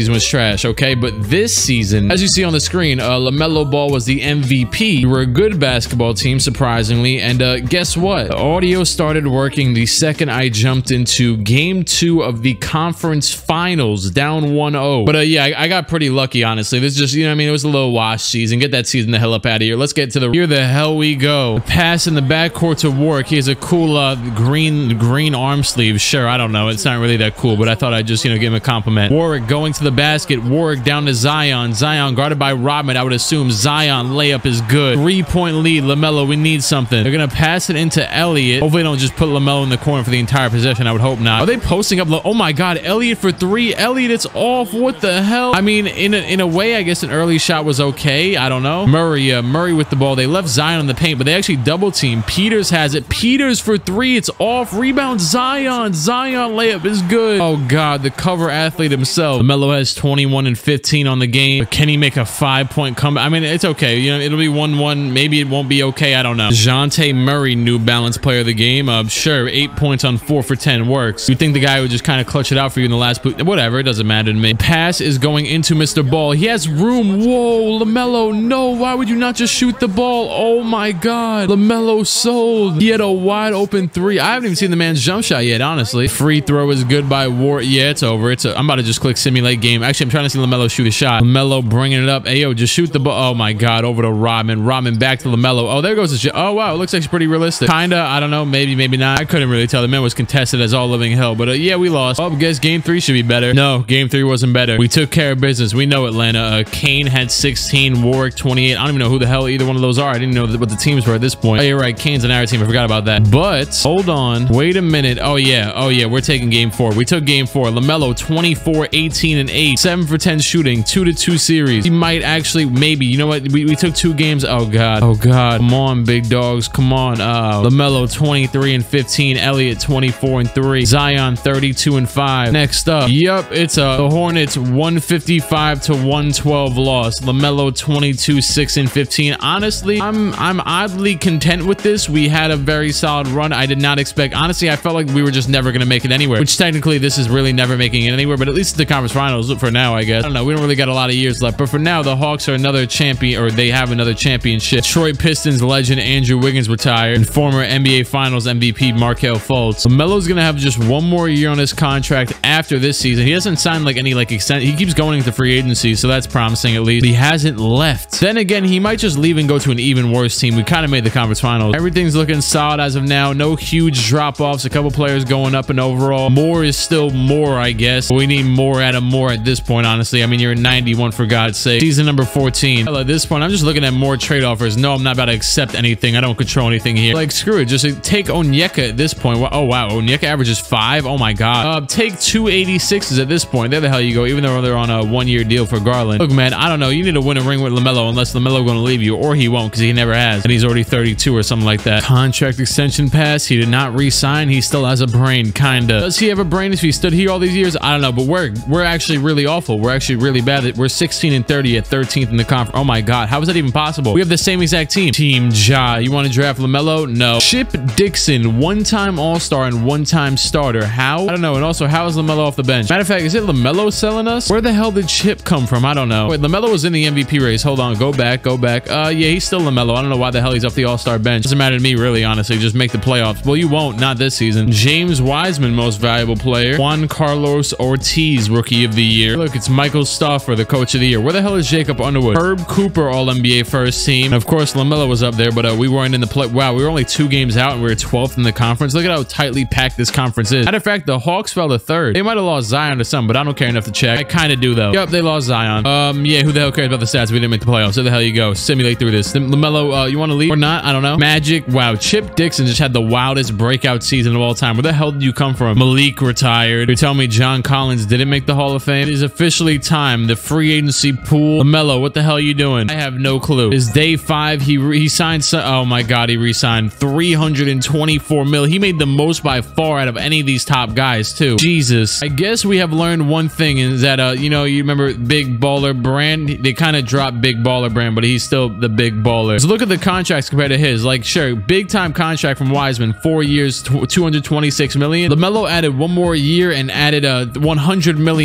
season was trash, okay? But this season, as you see on the screen, uh, LaMelo Ball was the M V P. We were a good basketball team, surprisingly. And uh, guess what? The audio started working the second I jumped into game two of the conference finals, down one oh. But uh, yeah, I, I got pretty lucky, honestly. This is just, you know what I mean? It was a little wash season. Get that season the hell up out of here. Let's get to the... Here the hell we go. Pass in the backcourt to Warwick. He has a cool uh, green green arm sleeve. Sure, I don't know. It's not really that cool, but I thought I'd just, you know, give him a compliment. Warwick going to the basket. Warwick down to Zion. Zion guarded by Rodman. I would assume Zion layup is good. Three-point lead. LaMelo, we need something. They're going to pass it into Elliott. Hopefully they don't just put LaMelo in the corner for the entire possession. I would hope not. Are they posting up? Oh my God, Elliott for three. Elliott, it's off. What the hell? I mean, in a, in a way, I guess an early shot was okay. I don't know. Murray, uh, Murray with the ball. They left Zion in the paint, but they actually double team. Peters has it. Peters for three. It's off. Rebound Zion. Zion layup is good. Oh God, the cover athlete himself. LaMelo has twenty-one and fifteen on the game. But can he make a five-point comeback? I mean, it's okay. You know, it'll be one one. Maybe it won't be okay. I don't know. DeJounte Murray, New Balance player of the game. Uh, sure, eight points on four for ten works. You think the guy would just kind of clutch it out for you in the last boot? Whatever. It doesn't matter to me. Pass is going into Mister Ball. He has room. Whoa, LaMelo. No, why would you not just shoot the ball? Oh my God. LaMelo sold. He had a wide open three. I haven't even seen the man's jump shot yet, honestly. Free throw is good by Ward. Yeah, it's over. It's a, I'm about to just click simulate game. Actually, I'm trying to see LaMelo shoot a shot. LaMelo bringing it up. Hey, yo, just shoot the ball. Oh my God. Over to Rodman. Rodman back to LaMelo. Oh, there goes the shot. Oh, wow. It looks like it's pretty realistic. Kinda. I don't know. Maybe, maybe not. I couldn't really tell. The man was contested as all living hell. But uh, yeah, we lost. Oh, I guess game three should be better. No, game three wasn't better. We took care of business. We know Atlanta. Uh, Kane had sixteen. Warwick twenty-eight. I don't even know who the hell either one of those are. I didn't know what the teams were at this point. Oh, you're right. Kane's an our team. I forgot about that. But hold on. Wait a minute. Oh, yeah. Oh, yeah. We're taking game four. We took game four. LaMelo twenty-four, eighteen, and eight. seven for ten shooting. two to two series. He might actually, maybe. You know what? We, we took two games. Oh, God. Oh, God. Come on, big dogs. Come on. Uh, LaMelo twenty-three and fifteen. Elliott twenty-four and three. Zion thirty-two and five. Next up. Yup. It's uh, the Hornets one fifty-five to one twelve loss. LaMelo twenty-two, six, and fifteen. Honestly, I'm I'm oddly content with this. We had a very solid run. I did not expect. Honestly, I felt like we were just never going to make it anywhere, which technically this is really never making it anywhere, but at least the conference finals for now, I guess. I don't know. We don't really got a lot of years left, but for now, the Hawks are another champion, or they have another championship. Detroit Pistons legend Andrew Wiggins retired, and former N B A Finals M V P Markelle Fultz. LaMelo's going to have just one more year on his contract after this season. He hasn't signed like any like extent. He keeps going into free agency, so that's promising at least. He hasn't left. Then again, he might just leave and go to an even worse team. We kind of made the conference finals. Everything's looking solid as of now. No huge drop-offs. A couple players going up, and overall, more is still more, I guess. We need more out of more at this point, honestly. I mean, you're in ninety-one, for God's sake. Season number fourteen. Well, at this point, I'm just looking at more trade offers. No, I'm not about to accept anything. I don't control anything here. Like, screw it. Just take Onyeka at this point. Oh, wow. Onyeka averages five. Oh, my God. Uh, take two eighty-sixes at this point. There the hell you go, even though they're on a one-year deal for Garland. Look, man, I don't know. You need to win a ring with LaMelo unless LaMelo going to leave you, or he won't, because he never has. And he's already thirty-two or something like that. Contract extension pass. He did not re-sign. He still has a brain, kinda. Does he have a brain if he stood here all these years? I don't know, but we're we're actually really awful. We're actually really bad. We're sixteen and thirty at thirteenth in the conference. Oh my God, how is that even possible? We have the same exact team. Team Ja. You want to draft LaMelo? No. Chip Dixon, one-time All-Star and one-time starter. How? I don't know. And also, how is LaMelo off the bench? Matter of fact, is it LaMelo selling us? Where the hell did Chip come from? I don't know. Wait, LaMelo was in the M V P race. Hold on. Go back. Go back. Uh, yeah, he's still LaMelo. I don't know why the hell he's off the All-Star bench. Doesn't matter to me, really, honestly. Just make the playoffs. Well, you won't. Not this season. James Wiseman, most valuable player. Juan Carlos Ortiz, Rookie of the Year. Look, it's Michael Stauffer, the Coach of the Year. Where the hell is Jacob Underwood? Herb Cooper, All N B A first team. And of course, LaMelo was up there, but uh, we weren't in the play. Wow, we were only two games out, and we were twelfth in the conference. Look at how tightly packed this conference is. Matter of fact, the Hawks fell to third. They might have lost Zion or something, but I don't care enough to check. I kind of do, though. Yep, they lost Zion. Um, yeah, who the hell cares about the stats? We didn't make the playoffs. Where the hell you go? Simulate through this. LaMelo, uh, you want to leave or not? I don't know. Magic. Wow, Chip Dixon just had the wildest breakout season of all time. Where the hell did you come from? Malik retired. You tell me John Collins didn't make the Hall of Fame? It is officially time. The free agency pool. LaMelo, what the hell are you doing? I have no clue. Is day five. He he signed. Oh my God, he re-signed three hundred twenty-four mil. He made the most by far out of any of these top guys too. Jesus. I guess we have learned one thing is that uh you know you remember Big Baller Brand? They kind of dropped Big Baller Brand, but he's still the big baller. So look at the contracts compared to his. Like, sure, big time contract from Wiseman, four years, two hundred twenty-six million. LaMelo added one more year and added uh one hundred million to that. So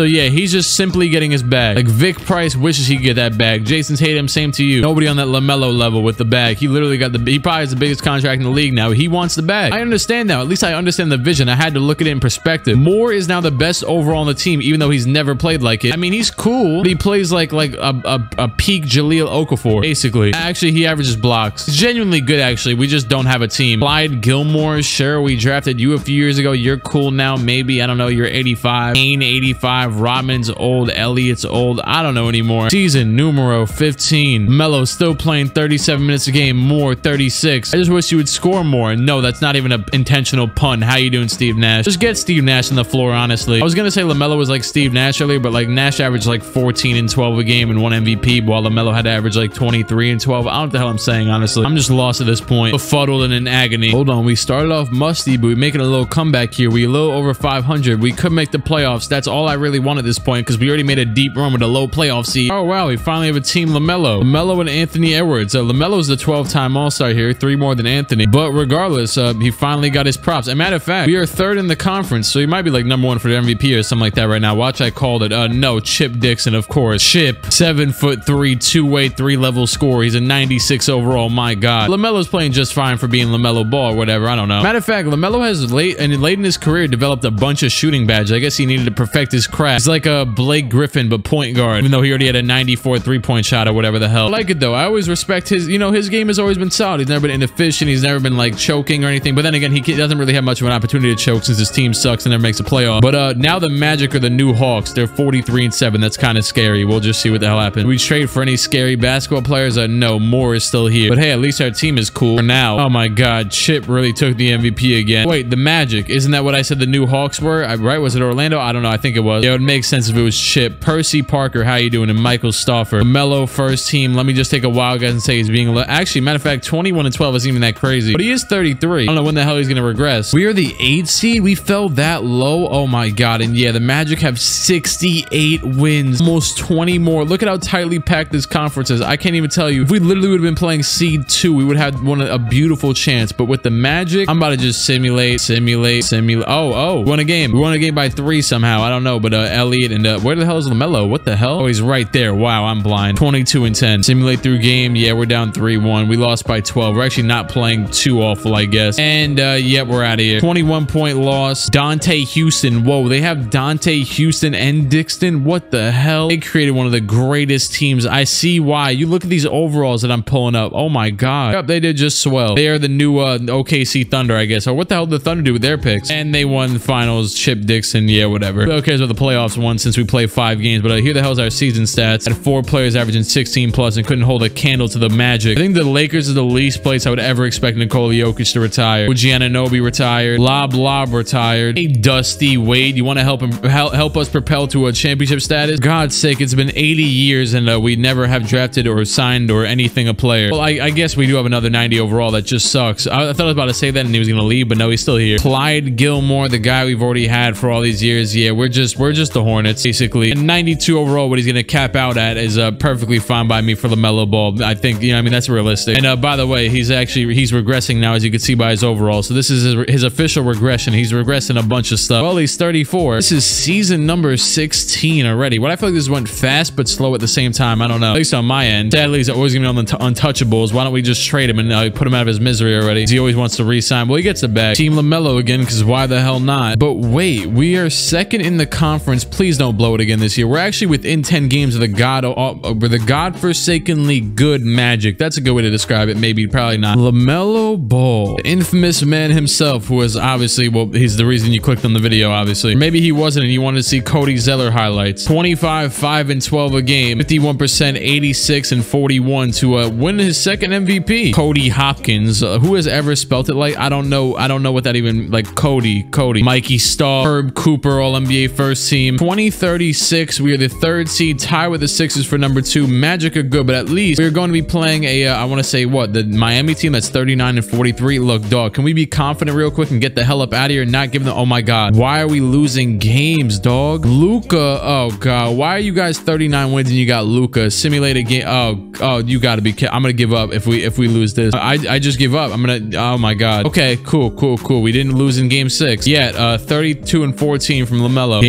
yeah, he's just simply getting his bag. Like Vic Price wishes he could get that bag. Jason Tatum, same to you. Nobody on that LaMelo level with the bag. He literally got the, he probably has the biggest contract in the league now. He wants the bag. I understand now. At least I understand the vision. I had to look at it in perspective. Moore is now the best overall on the team, even though he's never played like it. I mean, he's cool, but he plays like like a, a, a peak Jahlil Okafor, basically. Actually, he averages blocks. He's genuinely good, actually. We just don't have a team. Clyde Gilmore, sure, we drafted you a few years ago. You're cool now, maybe. I don't know. You're eighty-five. Kane, eighty-five. Rodman's old. Elliott's old. I don't know anymore. Season numero fifteen. Melo still playing thirty-seven minutes a game. Moore, thirty-six. I just wish you would score more. No, that's not even an intentional pun. How you doing, Steve Nash? Just get Steve Nash on the floor, honestly. I was gonna say LaMelo was like Steve Nash earlier, but like Nash averaged like fourteen and twelve a game and one M V P, while LaMelo had to average like twenty-three and twelve. I don't know what the hell I'm saying, honestly. I'm just lost at this point. Befuddled and in agony. Hold on, we started off musty, but we're making a little comeback here. We a little over five hundred. We could make the playoffs. That's all I really want at this point, because we already made a deep run with a low playoff seed. Oh wow, we finally have a team LaMelo. LaMelo and Anthony Edwards. Uh, LaMelo's the twelve-time All-Star here, three more than Anthony. But regardless, uh, he finally got his props. As a matter of fact, we are third in the conference, so he might be like number one for the M V P or something like that right now. Watch, I called it. Uh, no, Chip Dixon, of course. Chip, seven foot three, two-way, three-level scorer. He's a ninety-six overall. My God. LaMelo's playing just fine for being LaMelo Ball or whatever. I don't know. Matter of fact, LaMelo has late and late in his career developed a bunch of shooting badges. I guess he needed to perfect his craft. He's like a Blake Griffin, but point guard, even though he already had a ninety-four three-point shot or whatever the hell. I like it though. I always respect his, you know, his game has always been solid. He's never been inefficient. He's never been like choking or anything. But then again, he doesn't really have much of an opportunity to choke since his team sucks and never makes a playoff. But uh, now the Magic are the new Hawks. They're forty-three and seven. That's kind of scary. We'll just see what the hell happens. We trade for any scary basketball players? Uh, no, Moore is still here. But hey, at least our team is cool for now. Oh my God, Chip really took the M V P again. Wait, the Magic. Isn't that what I said the new Hawks were? I, right? Was it Orlando? I don't know. I think it was. Yeah, it would make sense if it was Chip. Percy Parker, how you doing? And Michael Stauffer. Melo first team. Let me just take a wild guess and say he's being... Actually, matter of fact, twenty-one and twelve isn't even that crazy. But he is thirty-three. I don't know when the hell he's going to regress. We are the eighth seed. We fell that low. Oh my God. And yeah, the Magic have sixty-eight wins. Almost twenty more. Look at how tightly packed this conference is. I can't even tell you. If we literally would have been playing seed two, we would have had one a beautiful chance. But with the Magic, I'm about to just simulate, simulate, simulate. Oh, oh. We won a game. We won a game by three somehow. I don't know. But uh, Elliott and uh, where the hell is LaMelo? What the hell? Oh, he's right there. Wow, I'm blind. twenty-two and ten. Simulate through game. Yeah, we're down three one. We lost by twelve. We're actually not playing too awful, I guess. And uh, yeah, we're out of here. twenty-one point loss. Dante Houston. Whoa, they have Dante Houston and Dixon. What the hell? They created one of the greatest teams. I see why. You look at these overalls that I'm pulling up. Oh my God. Yep, they did just swell. They are the new uh, O K C Thunder, I guess. Or what the hell did the Thunder do with their picks? And they won the finals. Chip Dixon. Yeah, whatever. Who cares what the playoffs won since we played five games? But uh, here the hell's our season stats. Had four players averaging sixteen plus and couldn't hold a candle to the Magic. I think the Lakers is the least place I would ever expect Nikola Jokic to retire. O G Anunoby retired. Lob Lob retired. Hey, Dusty Wade, you want to help him help, help us propel to a championship status? God's sake, it's been eighty years and uh, we never have drafted or signed or anything a player. Well, I, I guess we do have another ninety overall. That just sucks. I, I thought I was about to say that and he was going to leave, but no, he's still here. Clyde Gilmore, the guy we've already had for all these years. Yeah, we're just we're just the Hornets, basically. And ninety-two overall, what he's going to cap out at is uh, perfectly fine by me for LaMelo Ball. I think, you know, I mean, that's realistic. And uh, by the way, he's actually, he's regressing now, as you can see by his overall. So this is his, his official regression. He's regressing a bunch of stuff. Well, he's thirty-four. This is season number sixteen already. What I feel like this went fast but slow at the same time. I don't know. At least on my end. Sadly, he's always going to be on the untouchables. Why don't we just trade him and uh, put him out of his misery already? He always wants to re-sign. Well, he gets it back. Team LaMelo again, because why the hell not? But wait, we are second in the conference. Please don't blow it again this year. We're actually within ten games of the god, uh, we're the godforsakenly good Magic. That's a good way to describe it. Maybe, probably not. LaMelo Ball, the infamous man himself, who was obviously, well, he's the reason you clicked on the video, obviously. Maybe he wasn't and you wanted to see Cody Zeller highlights. twenty-five, five, and twelve a game. fifty-one percent, eighty-six, and forty-one to uh, win his second M V P. Cody Hopkins. Uh, who has ever spelt it like? I don't know. I don't know what that even, like, Cody. Cody. Mikey Stahl. Herb Cooper, All N B A first team. twenty thirty-six. We are the third seed, tied with the Sixers for number two. Magic are good, but at least we're going to be playing a, uh, I want to say what? The Miami team that's thirty-nine and forty-three. Look, dog, can we be confident real quick and get the hell up out of here and not give them, oh my God. Why are we losing games, dog? Luka, oh God. Why are you guys thirty-nine wins and you got Luka? Simulated game. Oh, oh, you got to be kidding. I'm going to give up if we, if we lose this. I, I just give up. I'm going to, oh my God. Okay, cool, cool, cool. We didn't lose in game six yet. Uh, thirty-two and fourteen from LaMelo. Game seven.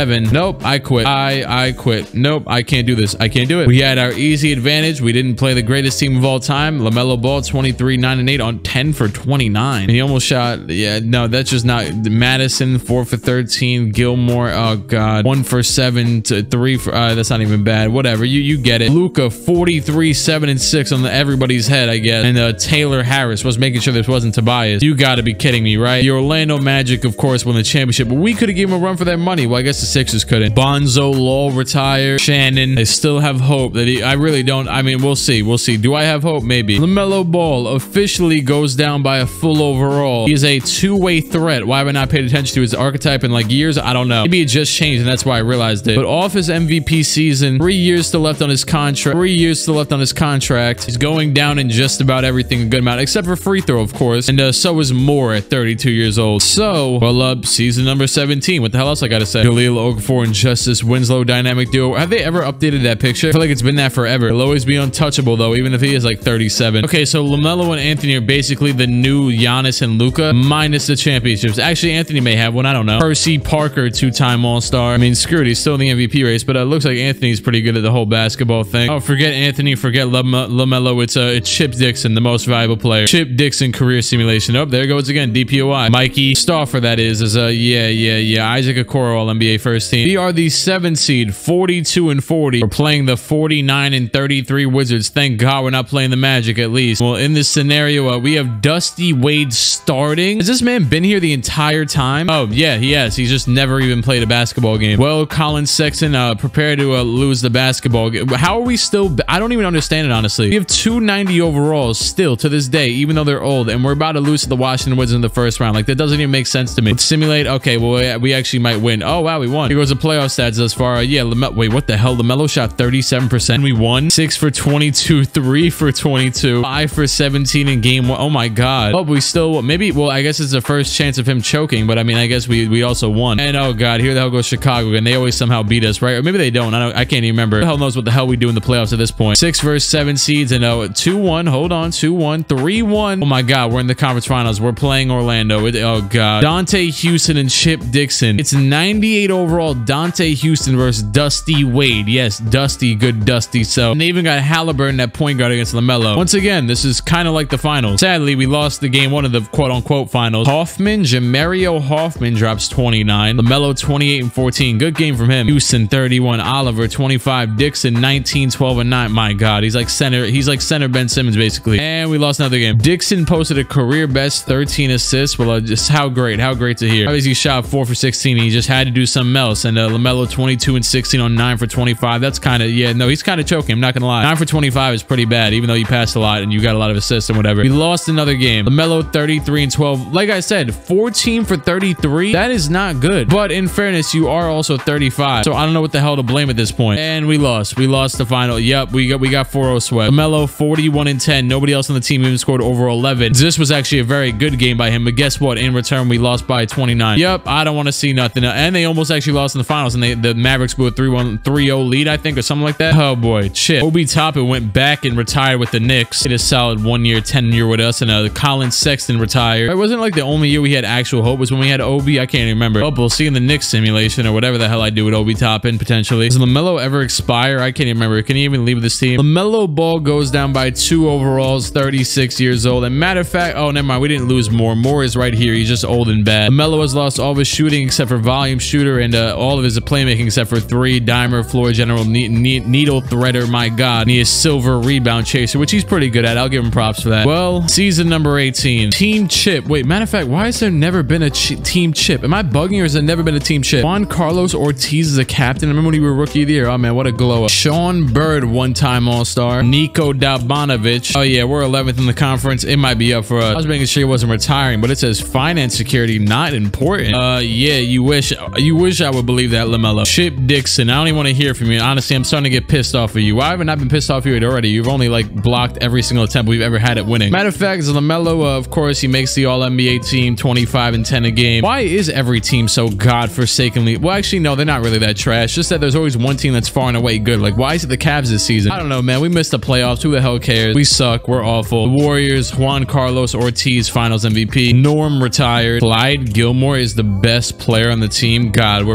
seven. Nope, I quit. I I quit. Nope, I can't do this. I can't do it. We had our easy advantage. We didn't play the greatest team of all time. LaMelo Ball, twenty-three, nine, and eight on ten for twenty-nine. And he almost shot. Yeah, no, that's just not. Madison, four for thirteen. Gilmore, oh god, one for seven to three for. Uh, that's not even bad. Whatever. You you get it. Luka, forty-three, seven, and six on the everybody's head, I guess. And uh, Taylor Harris was making sure this wasn't Tobias. You got to be kidding me, right? The Orlando Magic, of course, won the championship, but we could have given him a run for their money. Well, I guess the Sixers couldn't. Bonzo Law retired. Shannon, I still have hope that he. I really don't. I mean, we'll see. We'll see. Do I have hope? Maybe. LaMelo Ball officially goes down by a full overall. He is a two-way threat. Why have I not paid attention to his archetype in like years? I don't know. Maybe it just changed, and that's why I realized it. But off his M V P season, three years still left on his contract. Three years still left on his contract. He's going down in just about everything a good amount, except for free throw, of course. And uh, so is Moore at thirty-two years old. So, well, uh, season number seventeen. What the hell else I gotta say? Khalil Okafor and Justice Winslow dynamic duo. Have they ever updated that picture? I feel like it's been that forever. He'll always be untouchable, though, even if he is like thirty-seven. Okay, so LaMelo and Anthony are basically the new Giannis and Luka, minus the championships. Actually, Anthony may have one. I don't know. Percy Parker, two-time All-Star. I mean, screw it. He's still in the M V P race, but it uh, looks like Anthony's pretty good at the whole basketball thing. Oh, forget Anthony. Forget LaMelo. It's, uh, it's Chip Dixon, the most valuable player. Chip Dixon career simulation. Oh, there it goes again. D P O I. Mikey Stauffer, that is, is, uh, yeah, yeah, yeah. Isaac Okoro, All N B A first team. We are the seventh seed, forty-two and forty. We're playing the forty-nine and thirty-three Wizards. Thank God we're not playing the Magic, at least. Well, in this scenario, uh, we have Dusty Wade starting. Has this man been here the entire time? Oh, yeah, he has. He's just never even played a basketball game. Well, Colin Sexton, uh, prepare to uh, lose the basketball game. How are we still? I don't even understand it, honestly. We have two ninety overalls still to this day, even though they're old, and we're about to lose to the Washington Wizards in the first round. Like, that doesn't even make sense to me. Let's simulate. Okay, well, we actually might win. Oh, wow, we won. Here goes the playoff stats thus far. Uh, yeah, Lame wait, what the hell? LaMelo shot thirty-seven percent. We won. six for twenty-two, three for twenty-two, five for seventeen in game one. Oh, my God. Oh, we still, maybe, well, I guess it's the first chance of him choking, but I mean, I guess we we also won. And oh, God, here the hell goes Chicago, and they always somehow beat us, right? Or maybe they don't. I don't, I can't even remember. Who the hell knows what the hell we do in the playoffs at this point? Six versus seven seeds, and oh, two one. Hold on, two one, three one. Oh, my God, we're in the conference finals. We're playing Orlando. It, oh, God. Dante Houston and Chip Dixon. It's ninety-eight overall. Dante Houston versus Dusty Wade. Yes, Dusty, good Dusty. So, and they even got Halliburton at point guard against LaMelo. Once again, this is kind of like the finals. Sadly, we lost the game one of the quote-unquote finals. Hoffman, Jamario Hoffman drops twenty-nine. LaMelo, twenty-eight and fourteen. Good game from him. Houston, thirty-one. Oliver, twenty-five. Dixon, nineteen, twelve, and nine. My God, he's like center. He's like center Ben Simmons, basically. And we lost another game. Dixon posted a career best thirteen assists. Well, uh, just how great. How great to hear. Obviously, he shot four for sixteen. He just had to do something else. And uh, LaMelo, twenty-two and sixteen on nine for twenty-five. That's kind of, yeah, no, he's kind of choking. I'm not going to lie. nine for twenty-five is pretty bad, even though you passed a lot and you got a lot of assists and whatever. We lost another game. LaMelo, thirty-three and twelve. Like I said, fourteen for thirty-three. That is not good. But in fairness, you are also thirty-five. So I don't know what the hell to blame at this point. And we lost. We lost the final. Yep, we got we got four oh swept. LaMelo, forty-one and ten. Nobody else on the team even scored over eleven. This was actually a very good game by him. But guess what? In return, we lost by twenty-nine. Yep, I don't want to see nothing. And they almost actually lost in the finals. And they, the Mavericks blew a three one, three oh lead, I think, or something like that. Oh, boy. Chip. Obi Toppin went back and retired with the Knicks. It is solid one year, ten year with us. And uh, Colin Sexton retired. It wasn't like the only year we had actual hope was when we had Obi. I can't even remember. Oh, we'll see in the Knicks simulation or whatever the hell I do with Obi Toppin, potentially. Does LaMelo ever expire? I can't even remember. Can he even leave this team? LaMelo Ball goes down by two overalls, thirty-six years old. And matter of fact, oh, never mind. We didn't lose Moore. Moore is right here. He's just old and bad. LaMelo has lost all of his shooting except for volume shooter and uh, all of his playmaking except for three, dimer, floor general, ne ne needle threader. My God. And he is silver rebound chaser, which he's pretty good at. I'll give him props for that. Well, season number eighteen. Team Chip. Wait, matter of fact, why has there never been a ch team Chip? Am I bugging or has there never been a team Chip? Juan Carlos Ortiz is a captain. I remember when he was rookie of the year. Oh, man, what a glow up. Sean Bird, one-time All-Star. Nico Dalbanovich. Oh, yeah, we're eleventh in the conference. It might be up for us. I was making sure he wasn't retiring, but it says finance security not important. Uh, yeah, you wish you wish I would believe that, LaMelo. Chip Dixon. I don't even want to hear from you. Honestly, I'm starting to get pissed off of you. Why haven't I been pissed off of you already? You've only, like, blocked every single attempt we've ever had at winning. Matter of fact, is LaMelo, uh, of course, he makes the All N B A team, twenty-five and ten a game. Why is every team so godforsakenly... Well, actually, no, they're not really that trash. Just that there's always one team that's far and away good. Like, why is it the Cavs this season? I don't know, man. We missed the playoffs. Who the hell cares? We suck. We're awful. The Warriors, Juan Carlos Ortiz, finals M V P. Norm retired. Clyde Gilmore is the best player on the team. God, we're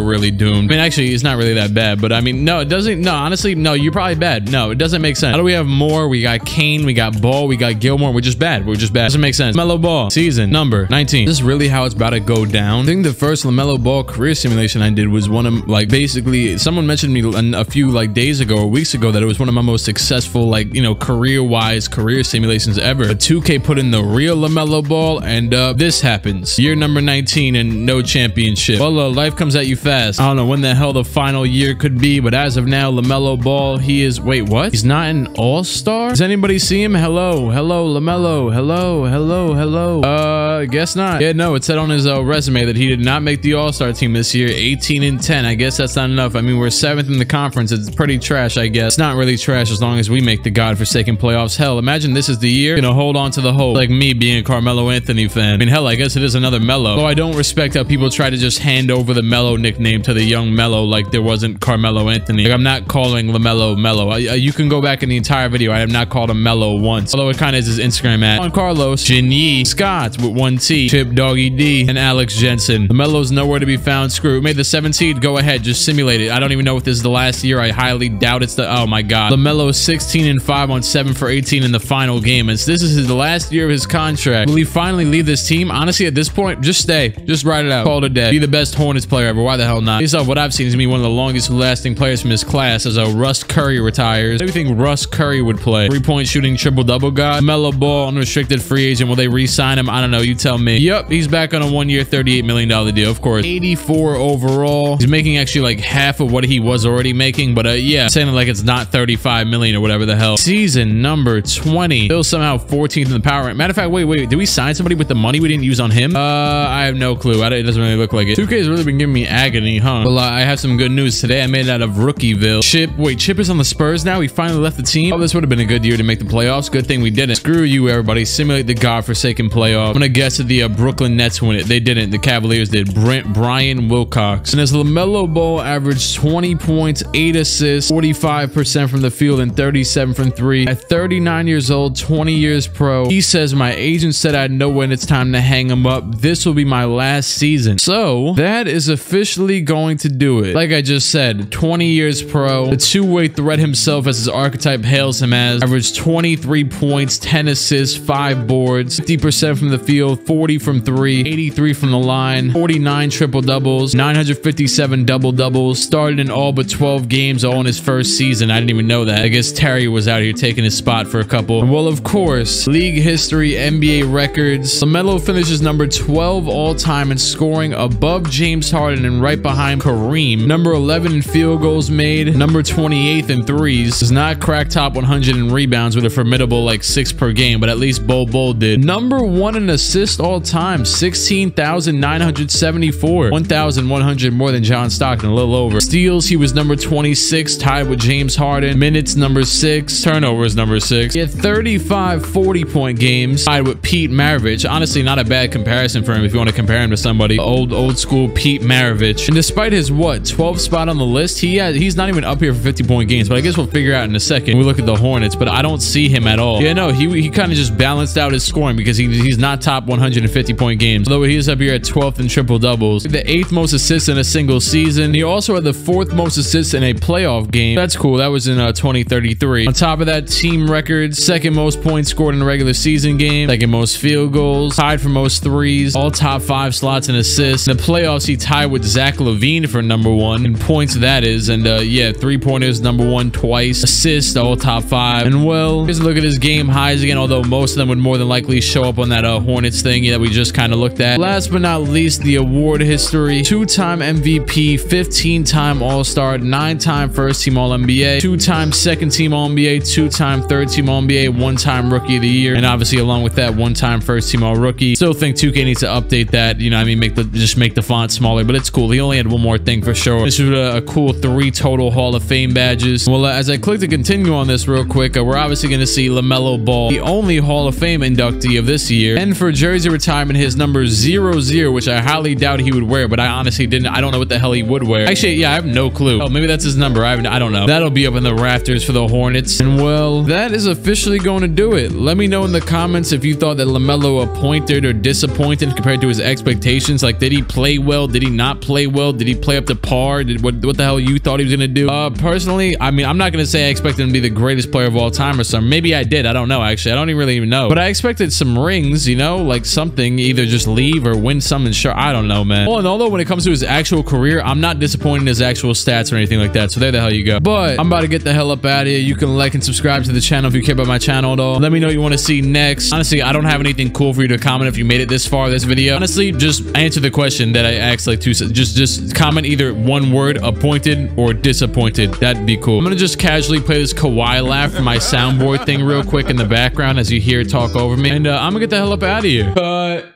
really doomed. I mean, actually, it's not really that bad, but I mean, no, it doesn't. No, honestly, no, you're probably bad. No, it doesn't make sense. How do we have more? We got Kane, we got Ball, we got Gilmore. We're just bad. We're just bad. Doesn't make sense. LaMelo Ball, season number nineteen. This is really how it's about to go down. I think the first LaMelo Ball career simulation I did was one of, like, basically, someone mentioned me a few, like, days ago or weeks ago that it was one of my most successful, like, you know, career-wise career simulations ever. But two K put in the real LaMelo Ball, and uh, this happens. Year number nineteen and no championship. Well, uh, life comes at you fast. I don't know when the hell the final year could be, but as of now, LaMelo Ball, he is, wait, what? He's not an all-star? Does anybody see him? Hello, hello, LaMelo, hello, hello, hello. Uh, guess not. Yeah, no, it said on his uh, resume that he did not make the all-star team this year. eighteen and ten. I guess that's not enough. I mean, we're seventh in the conference. It's pretty trash, I guess. It's not really trash as long as we make the godforsaken playoffs. Hell, imagine this is the year, you know, hold on to the hope. Like me being a Carmelo Anthony fan. I mean, hell, I guess it is another Melo. Though I don't respect how people try to just hand over the Melo nickname to the young Melo like there wasn't Carmelo Anthony. Like, I'm not calling LaMelo Melo. I, I, you can go back in the entire video. I have not called him Melo once. Although it kind of is his Instagram at Juan Carlos, Jin Scott with one T, Chip Doggy D, and Alex Jensen. LaMelo's nowhere to be found. Screw it. Made the seventh seed. Go ahead. Just simulate it. I don't even know if this is the last year. I highly doubt it's the... Oh my God. LaMelo sixteen and five on seven for eighteen in the final game. And this is the last year of his contract. Will he finally leave this team? Honestly, at this point, just stay. Just ride it out. Call it a day. Be the best Hornets player ever. Why the hell not? Based off what I've seen, he's gonna be one of the longest lasting players from his class as a Russ Curry retires. Everything Russ Curry would play. Three-point shooting, triple-double guy. LaMelo Ball, unrestricted free agent. Will they re-sign him? I don't know. You tell me. Yep, he's back on a one-year, thirty-eight million dollar deal, of course. eighty-four overall. He's making actually like half of what he was already making, but uh, yeah, saying it like it's not thirty-five million or whatever the hell. Season number twenty. Still somehow fourteenth in the power rank. Matter of fact, wait, wait, did we sign somebody with the money we didn't use on him? Uh, I have no clue. I, it doesn't really look like it. two K has really been giving me agony, huh? Well, uh, I have some good news today. I made it out of Rookieville. Chip, wait, Chip is on the Spurs now? He finally left the team? Oh, this would have been a good year to make the playoffs. Good thing we didn't. Screw you, everybody. Simulate the godforsaken playoff. I'm gonna guess that the uh, Brooklyn Nets win it. They didn't. The Cavaliers did. Brent Brian Wilcox. And as LaMelo Ball averaged twenty points, eight assists, forty-five percent from the field, and thirty-seven from three. At thirty-nine years old, twenty years pro, he says, my agent said I'd know when it's time to hang him up. This will be my last season. So that is officially going to do it. Like I just said, twenty years pro, the two-way threat himself, as his archetype hails him as, averaged twenty-three points, ten assists, five boards, fifty percent from the field, forty from three, eighty-three from the line, forty-nine triple doubles, nine hundred fifty-seven double doubles, started in all but twelve games all in his first season. I didn't even know that. I guess Terry was out here taking his spot for a couple. And well, of course, league history, N B A records. LaMelo finishes number twelve all time in scoring, above James Harden and right behind Kareem. Number eleven in field goals made, number twenty-eighth in threes. Does not crack top one hundred in rebounds with a formidable like six per game, but at least Bol Bol did. Number one in assists all time, sixteen thousand nine hundred seventy-four, one thousand one hundred more than John Stockton, a little over. Steals, he was number twenty-six, tied with James Harden. Minutes, number six. Turnovers, number six. He had thirty-five forty point games, tied with Pete Maravich. Honestly, not a bad comparison for him if you want to compare him to somebody. Old, old school Pete Maravich. And despite his, what, twelfth spot on the list, he had, he's not even up here for fifty point games, but I guess we'll figure out in a second when we look at the Hornets, but I don't see him at all. Yeah, no, he, he kind of just balanced out his scoring because he, he's not top one hundred fifty point games, although he is up here at twelfth in triple doubles. The eighth most assists in a single season. He also had the fourth most assists in a playoff game. That's cool. That was in uh, twenty thirty-three. On top of that, team records, second most points scored in a regular season game, second most field goals, tied for most threes, all top five slots in assists. In the playoffs, he tied with Zach LaVine for number one in points, that is, and uh, yeah, three-pointers, number one twice, assists, all top five. And well, here's a look at his game highs again, although most of them would more than likely show up on that uh, Hornets thing that we just kind of looked at. Last but not least, the award history. Two-time M V P, fifteen-time All-Star, nine-time first-team All N B A, two-time second-team All N B A, two-time third-team All N B A, one-time Rookie of the Year, and obviously along with that, one-time first-team All-Rookie. Still think two K needs to update that, you know, I mean, make the just make the font smaller, but it's cool. He only had one more thing for sure. This was a, a cool three total Hall of Fame badges. Well, uh, as I click to continue on this real quick, uh, we're obviously going to see LaMelo Ball, the only Hall of Fame inductee of this year, and for jersey retirement, his number zero zero, which I highly doubt he would wear, but I honestly didn't. I don't know what the hell he would wear. Actually, yeah, I have no clue. Oh, maybe that's his number. I, have, I don't know. That'll be up in the rafters for the Hornets. And well, that is officially going to do it. Let me know in the comments if you thought that LaMelo appointed or disappointed compared to his expectations. Like, did he play well? Did he not play play well? Did he play up to par? Did what, what the hell you thought he was gonna do? Uh, personally, I mean, I'm not gonna say I expected him to be the greatest player of all time or something. Maybe I did. I don't know. Actually, I don't even really even know. But I expected some rings, you know, like something, either just leave or win something. Sure, I don't know, man. All in all, though, when it comes to his actual career, I'm not disappointed in his actual stats or anything like that. So there the hell you go. But I'm about to get the hell up out of here. You can like and subscribe to the channel if you care about my channel, though. Let me know what you want to see next. Honestly, I don't have anything cool for you to comment if you made it this far this video. Honestly, just answer the question that I asked like two just just comment either one word, appointed or disappointed. That'd be cool. I'm gonna just casually play this Kawhi laugh for my soundboard thing real quick in the background as you hear it talk over me, and uh, I'm gonna get the hell up out of here. Cut.